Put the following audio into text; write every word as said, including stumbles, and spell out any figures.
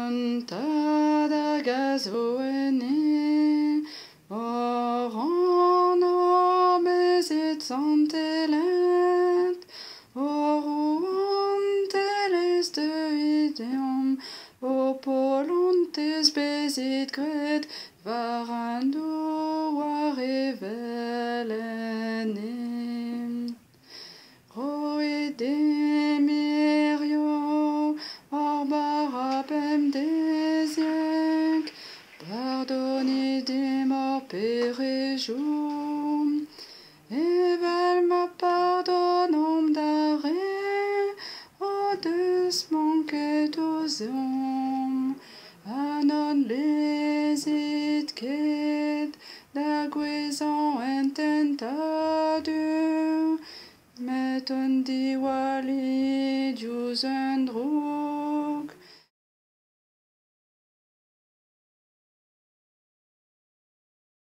Hon Tad hag a zo ene, or an ormezet santelet, or oan teles de ideom, o polontes bezit gret, var an do war evelene. Roe demerio, or barabem desiek, pardonne des morts péréjou, evel ma pardonnom d'arrêt, o deus manquet aux hommes, anon les